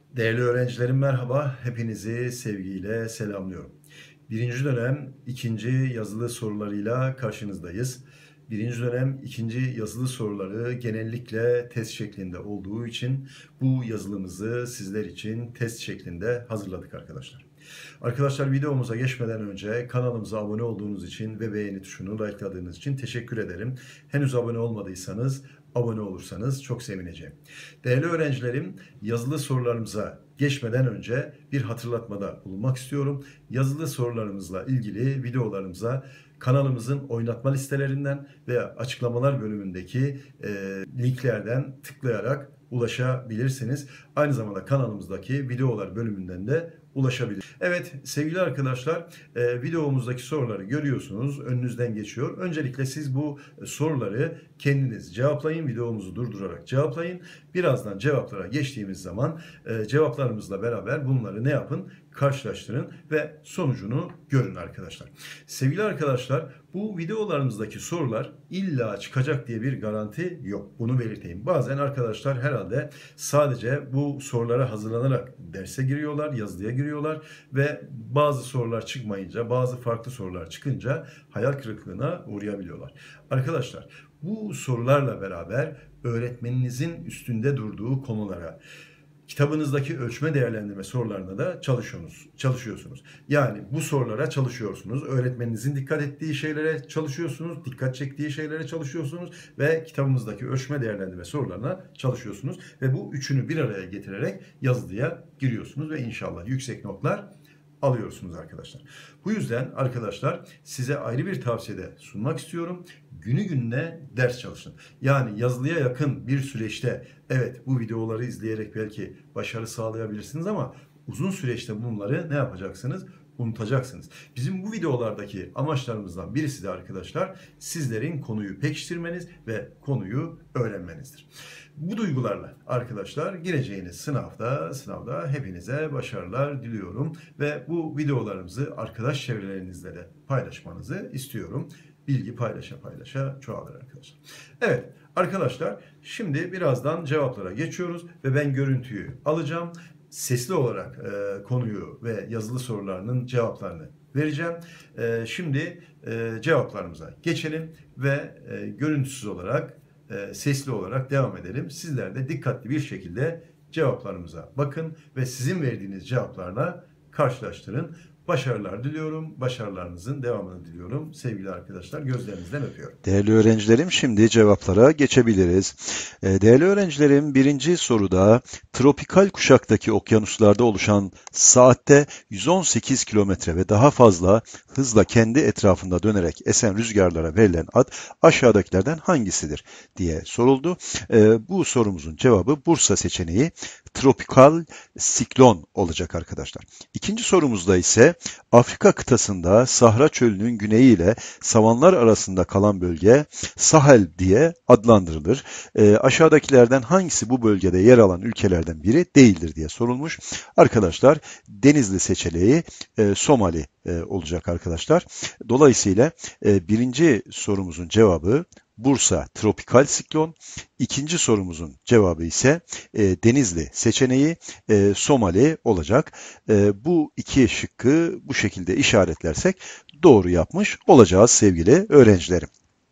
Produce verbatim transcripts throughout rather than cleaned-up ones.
Değerli öğrencilerim merhaba, hepinizi sevgiyle selamlıyorum. Birinci dönem ikinci yazılı sorularıyla karşınızdayız. Birinci dönem ikinci yazılı soruları genellikle test şeklinde olduğu için bu yazılımızı sizler için test şeklinde hazırladık arkadaşlar. Arkadaşlar videomuza geçmeden önce kanalımıza abone olduğunuz için ve beğeni tuşunu likeladığınız için teşekkür ederim. Henüz abone olmadıysanız abone olursanız çok sevineceğim. Değerli öğrencilerim, yazılı sorularımıza geçmeden önce bir hatırlatmada bulunmak istiyorum. Yazılı sorularımızla ilgili videolarımıza kanalımızın oynatma listelerinden veya açıklamalar bölümündeki e, linklerden tıklayarak ulaşabilirsiniz. Aynı zamanda kanalımızdaki videolar bölümünden de ulaşabilir. Evet sevgili arkadaşlar, e, videomuzdaki soruları görüyorsunuz, önünüzden geçiyor. Öncelikle siz bu soruları kendiniz cevaplayın, videomuzu durdurarak cevaplayın. Birazdan cevaplara geçtiğimiz zaman e, cevaplarımızla beraber bunları ne yapın? Karşılaştırın ve sonucunu görün arkadaşlar. Sevgili arkadaşlar, bu videolarımızdaki sorular illa çıkacak diye bir garanti yok. Bunu belirteyim. Bazen arkadaşlar herhalde sadece bu sorulara hazırlanarak derse giriyorlar, yazılıya giriyorlar ve bazı sorular çıkmayınca, bazı farklı sorular çıkınca hayal kırıklığına uğrayabiliyorlar. Arkadaşlar, bu sorularla beraber öğretmeninizin üstünde durduğu konulara, kitabınızdaki ölçme değerlendirme sorularına da çalışıyorsunuz. çalışıyorsunuz. Yani bu sorulara çalışıyorsunuz. Öğretmeninizin dikkat ettiği şeylere çalışıyorsunuz. Dikkat çektiği şeylere çalışıyorsunuz. Ve kitabımızdaki ölçme değerlendirme sorularına çalışıyorsunuz. Ve bu üçünü bir araya getirerek yazılıya giriyorsunuz. Ve inşallah yüksek notlar alıyorsunuz arkadaşlar. Bu yüzden arkadaşlar size ayrı bir tavsiyede sunmak istiyorum. Günü gününe ders çalışın. Yani yazılıya yakın bir süreçte evet bu videoları izleyerek belki başarı sağlayabilirsiniz ama uzun süreçte bunları ne yapacaksınız? Unutacaksınız. Bizim bu videolardaki amaçlarımızdan birisi de arkadaşlar sizlerin konuyu pekiştirmeniz ve konuyu öğrenmenizdir. Bu duygularla arkadaşlar gireceğiniz sınavda sınavda hepinize başarılar diliyorum ve bu videolarımızı arkadaş çevrelerinizle de paylaşmanızı istiyorum. Bilgi paylaşa paylaşa çoğalır arkadaşlar. Evet arkadaşlar, şimdi birazdan cevaplara geçiyoruz ve ben görüntüyü alacağım. Sesli olarak e, konuyu ve yazılı sorularının cevaplarını vereceğim. E, şimdi e, cevaplarımıza geçelim ve e, görüntüsüz olarak, e, sesli olarak devam edelim. Sizler de dikkatli bir şekilde cevaplarımıza bakın ve sizin verdiğiniz cevaplarla karşılaştırın. Başarılar diliyorum. Başarılarınızın devamını diliyorum. Sevgili arkadaşlar, gözlerinizden öpüyorum. Değerli öğrencilerim, şimdi cevaplara geçebiliriz. Ee, Değerli öğrencilerim, birinci soruda tropikal kuşaktaki okyanuslarda oluşan saatte yüz on sekiz kilometre ve daha fazla hızla kendi etrafında dönerek esen rüzgarlara verilen ad aşağıdakilerden hangisidir diye soruldu. Ee, Bu sorumuzun cevabı Bursa seçeneği tropikal siklon olacak arkadaşlar. İkinci sorumuzda ise Afrika kıtasında Sahra Çölü'nün güneyi ile savanlar arasında kalan bölge Sahel diye adlandırılır. E, aşağıdakilerden hangisi bu bölgede yer alan ülkelerden biri değildir diye sorulmuş. Arkadaşlar Denizli seçeneği e, Somali e, olacak arkadaşlar. Dolayısıyla e, birinci sorumuzun cevabı Bursa tropikal siklon. İkinci sorumuzun cevabı ise e, Denizli seçeneği e, Somali olacak. E, bu iki şıkkı bu şekilde işaretlersek doğru yapmış olacağız sevgili öğrencilerim.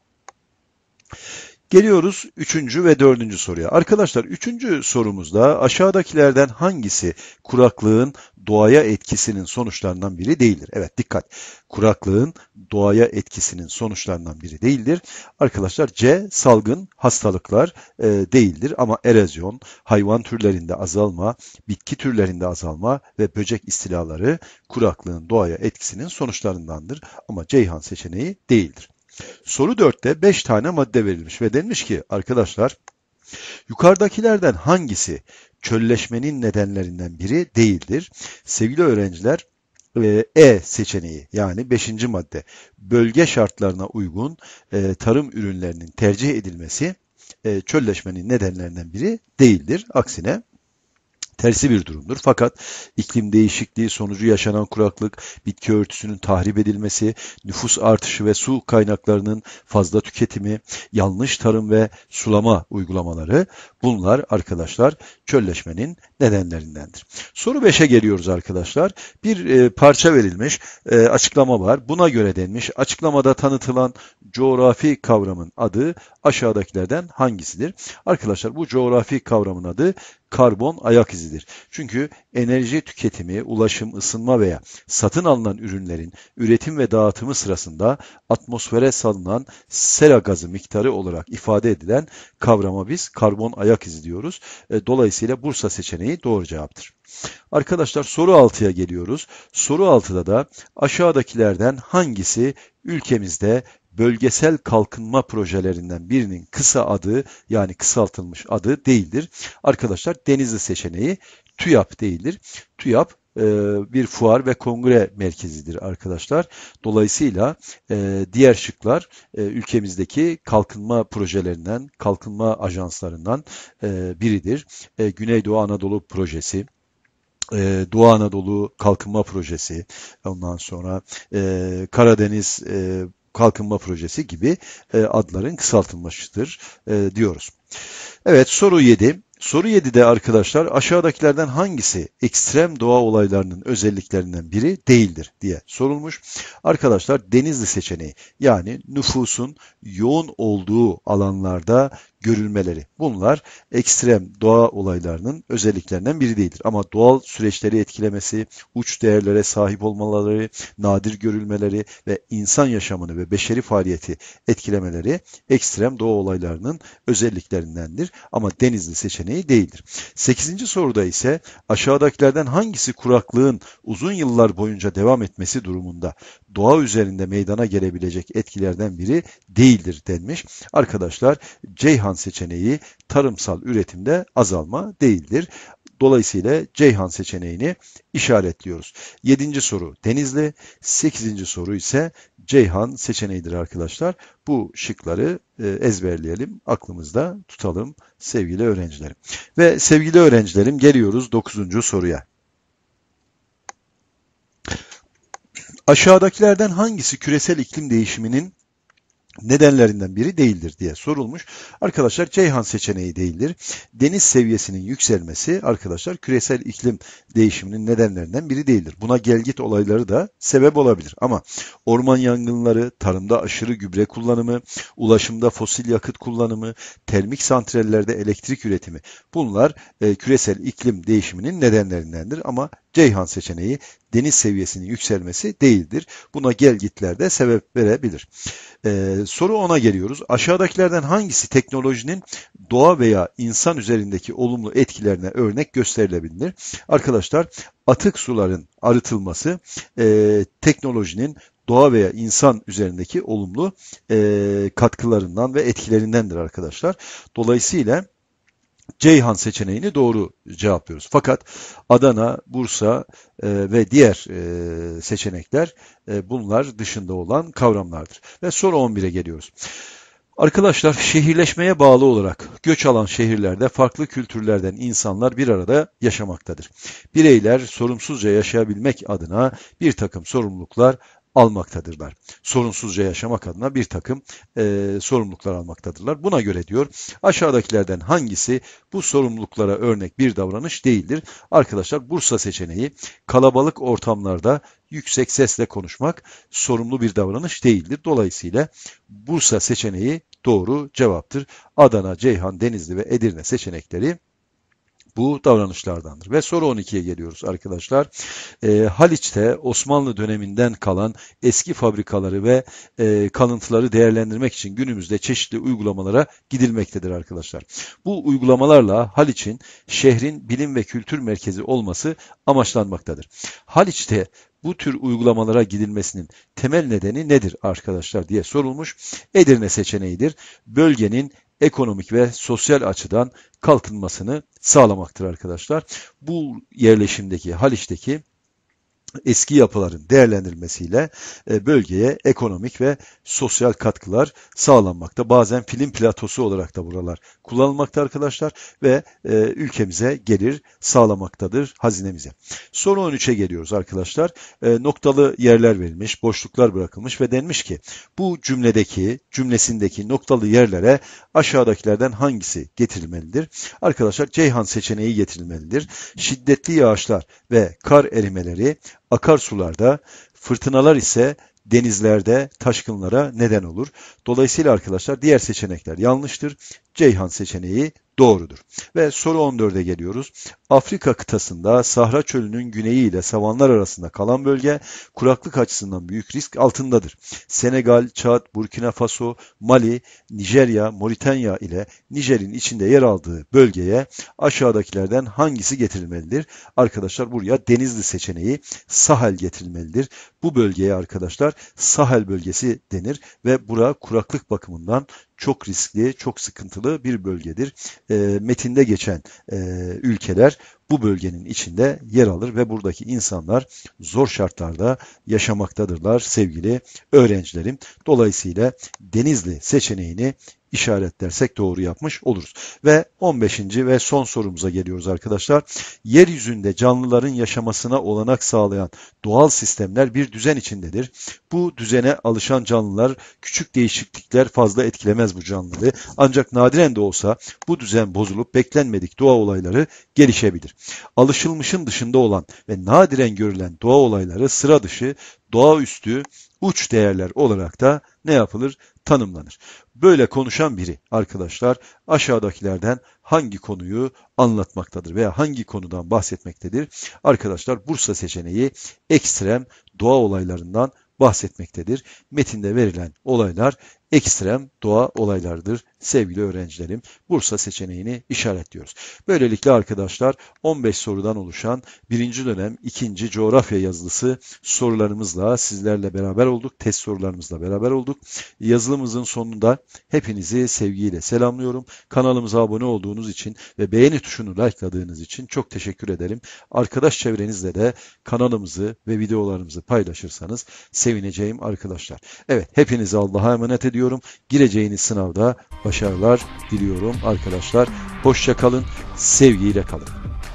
Geliyoruz üçüncü ve dördüncü soruya. Arkadaşlar üçüncü sorumuzda aşağıdakilerden hangisi kuraklığın doğaya etkisinin sonuçlarından biri değildir? Evet dikkat. Kuraklığın doğaya etkisinin sonuçlarından biri değildir. Arkadaşlar C salgın hastalıklar e, değildir ama erozyon, hayvan türlerinde azalma, bitki türlerinde azalma ve böcek istilaları kuraklığın doğaya etkisinin sonuçlarındandır ama Ceyhan seçeneği değildir. Soru dörtte beş tane madde verilmiş ve denmiş ki arkadaşlar yukarıdakilerden hangisi çölleşmenin nedenlerinden biri değildir? Sevgili öğrenciler E seçeneği yani beşinci madde bölge şartlarına uygun e, tarım ürünlerinin tercih edilmesi e, çölleşmenin nedenlerinden biri değildir. Aksine tersi bir durumdur. Fakat iklim değişikliği sonucu yaşanan kuraklık, bitki örtüsünün tahrip edilmesi, nüfus artışı ve su kaynaklarının fazla tüketimi, yanlış tarım ve sulama uygulamaları, bunlar arkadaşlar çölleşmenin nedenlerindendir. Soru beşe geliyoruz arkadaşlar. Bir e, parça verilmiş, e, açıklama var. Buna göre denmiş, açıklamada tanıtılan coğrafi kavramın adı aşağıdakilerden hangisidir? Arkadaşlar bu coğrafi kavramın adı karbon ayak izidir. Çünkü enerji tüketimi, ulaşım, ısınma veya satın alınan ürünlerin üretim ve dağıtımı sırasında atmosfere salınan sera gazı miktarı olarak ifade edilen kavrama biz karbon ayak izi diyoruz. Dolayısıyla Bursa seçeneği doğru cevaptır. Arkadaşlar soru altıya geliyoruz. Soru altıda da aşağıdakilerden hangisi ülkemizde bölgesel kalkınma projelerinden birinin kısa adı, yani kısaltılmış adı değildir? Arkadaşlar Denizli seçeneği TÜYAP değildir. TÜYAP e, bir fuar ve kongre merkezidir arkadaşlar. Dolayısıyla e, diğer şıklar e, ülkemizdeki kalkınma projelerinden, kalkınma ajanslarından e, biridir. E, Güneydoğu Anadolu Projesi, Ee, Doğu Anadolu Kalkınma Projesi, ondan sonra e, Karadeniz e, Kalkınma Projesi gibi e, adların kısaltılmıştır e, diyoruz. Evet, soru yedi. Soru yedide arkadaşlar aşağıdakilerden hangisi ekstrem doğa olaylarının özelliklerinden biri değildir diye sorulmuş. Arkadaşlar Denizli seçeneği, yani nüfusun yoğun olduğu alanlarda görülmeleri. Bunlar ekstrem doğa olaylarının özelliklerinden biri değildir. Ama doğal süreçleri etkilemesi, uç değerlere sahip olmaları, nadir görülmeleri ve insan yaşamını ve beşeri faaliyeti etkilemeleri ekstrem doğa olaylarının özelliklerindendir. Ama Denizli seçeneği değildir. sekizinci soruda ise aşağıdakilerden hangisi kuraklığın uzun yıllar boyunca devam etmesi durumunda doğa üzerinde meydana gelebilecek etkilerden biri değildir denmiş. Arkadaşlar Ceyhan seçeneği tarımsal üretimde azalma değildir. Dolayısıyla Ceyhan seçeneğini işaretliyoruz. yedinci soru Denizli, sekizinci soru ise Ceyhan seçeneğidir arkadaşlar. Bu şıkları ezberleyelim, aklımızda tutalım sevgili öğrencilerim. Ve sevgili öğrencilerim geliyoruz dokuzuncu soruya. Aşağıdakilerden hangisi küresel iklim değişiminin nedenlerinden biri değildir diye sorulmuş. Arkadaşlar Ceyhan seçeneği değildir. Deniz seviyesinin yükselmesi arkadaşlar küresel iklim değişiminin nedenlerinden biri değildir. Buna gelgit olayları da sebep olabilir. Ama orman yangınları, tarımda aşırı gübre kullanımı, ulaşımda fosil yakıt kullanımı, termik santrallerde elektrik üretimi, bunlar e, küresel iklim değişiminin nedenlerindendir. Ama Ceyhan seçeneği deniz seviyesinin yükselmesi değildir. Buna gelgitler de sebep verebilir. Ee, soru ona geliyoruz. Aşağıdakilerden hangisi teknolojinin doğa veya insan üzerindeki olumlu etkilerine örnek gösterilebilir? Arkadaşlar atık suların arıtılması e, teknolojinin doğa veya insan üzerindeki olumlu e, katkılarından ve etkilerindendir arkadaşlar. Dolayısıyla Ceyhan seçeneğini doğru cevaplıyoruz. Fakat Adana, Bursa e, ve diğer e, seçenekler e, bunlar dışında olan kavramlardır. Ve soru on bire geliyoruz. Arkadaşlar şehirleşmeye bağlı olarak göç alan şehirlerde farklı kültürlerden insanlar bir arada yaşamaktadır. Bireyler sorumsuzca yaşayabilmek adına bir takım sorumluluklar almaktadırlar. Sorunsuzca yaşamak adına bir takım e, sorumluluklar almaktadırlar. Buna göre diyor aşağıdakilerden hangisi bu sorumluluklara örnek bir davranış değildir? Arkadaşlar Bursa seçeneği kalabalık ortamlarda yüksek sesle konuşmak sorumlu bir davranış değildir. Dolayısıyla Bursa seçeneği doğru cevaptır. Adana, Ceyhan, Denizli ve Edirne seçenekleri bu davranışlardandır. Ve soru on ikiye geliyoruz arkadaşlar. E, Haliç'te Osmanlı döneminden kalan eski fabrikaları ve e, kalıntıları değerlendirmek için günümüzde çeşitli uygulamalara gidilmektedir arkadaşlar. Bu uygulamalarla Haliç'in şehrin bilim ve kültür merkezi olması amaçlanmaktadır. Haliç'te bu tür uygulamalara gidilmesinin temel nedeni nedir arkadaşlar diye sorulmuş. Edirne seçeneğidir. Bölgenin ekonomik ve sosyal açıdan kalkınmasını sağlamaktır arkadaşlar. Bu yerleşimdeki, Haliç'teki eski yapıların değerlendirilmesiyle e, bölgeye ekonomik ve sosyal katkılar sağlanmakta. Bazen film platosu olarak da buralar kullanılmakta arkadaşlar ve e, ülkemize gelir sağlamaktadır, hazinemize. Soru on üçe geliyoruz arkadaşlar. E, noktalı yerler verilmiş, boşluklar bırakılmış ve denmiş ki bu cümledeki, cümlesindeki noktalı yerlere aşağıdakilerden hangisi getirilmelidir? Arkadaşlar Ceyhan seçeneği getirilmelidir. Şiddetli yağışlar ve kar erimeleri akarsularda, fırtınalar ise denizlerde taşkınlara neden olur. Dolayısıyla arkadaşlar diğer seçenekler yanlıştır. Ceyhan seçeneği doğrudur. Ve soru on dörde geliyoruz. Afrika kıtasında Sahra Çölü'nün güneyi ile savanlar arasında kalan bölge kuraklık açısından büyük risk altındadır. Senegal, Çad, Burkina Faso, Mali, Nijerya, Moritanya ile Nijer'in içinde yer aldığı bölgeye aşağıdakilerden hangisi getirilmelidir? Arkadaşlar buraya Denizli seçeneği Sahel getirilmelidir. Bu bölgeye arkadaşlar Sahel bölgesi denir ve bura kuraklık bakımından çok riskli, çok sıkıntılı bir bölgedir. E, metinde geçen e, ülkeler bu bölgenin içinde yer alır ve buradaki insanlar zor şartlarda yaşamaktadırlar sevgili öğrencilerim. Dolayısıyla Denizli seçeneğini işaretlersek doğru yapmış oluruz. Ve on beşinci ve son sorumuza geliyoruz arkadaşlar. Yeryüzünde canlıların yaşamasına olanak sağlayan doğal sistemler bir düzen içindedir. Bu düzene alışan canlılar küçük değişiklikler fazla etkilemez bu canlıları. Ancak nadiren de olsa bu düzen bozulup beklenmedik doğa olayları gelişebilir. Alışılmışın dışında olan ve nadiren görülen doğa olayları sıra dışı, doğaüstü, uç değerler olarak da ne yapılır? Tanımlanır. Böyle konuşan biri arkadaşlar aşağıdakilerden hangi konuyu anlatmaktadır veya hangi konudan bahsetmektedir? Arkadaşlar Bursa seçeneği ekstrem doğa olaylarından bahsetmektedir. Metinde verilen olaylar ekstrem doğa olaylardır sevgili öğrencilerim. Bursa seçeneğini işaretliyoruz. Böylelikle arkadaşlar on beş sorudan oluşan birinci dönem ikinci coğrafya yazılısı sorularımızla sizlerle beraber olduk. Test sorularımızla beraber olduk. Yazılımızın sonunda hepinizi sevgiyle selamlıyorum. Kanalımıza abone olduğunuz için ve beğeni tuşunu likeladığınız için çok teşekkür ederim. Arkadaş çevrenizle de kanalımızı ve videolarımızı paylaşırsanız sevineceğim arkadaşlar. Evet, hepinizi Allah'a emanet ediyorum. Gireceğiniz sınavda başarılar diliyorum arkadaşlar. Hoşça kalın, sevgiyle kalın.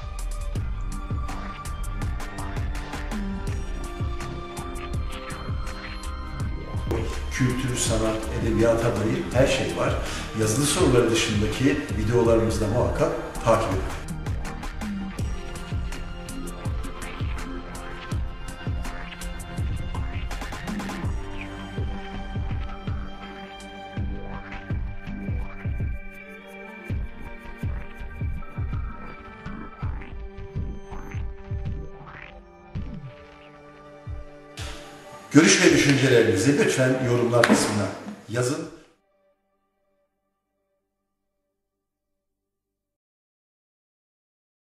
Kültür, sanat, edebiyata dair her şey var. Yazılı soruları dışındaki videolarımızı da muhakkak takip edin. Görüş ve düşüncelerinizi lütfen yorumlar kısmına yazın.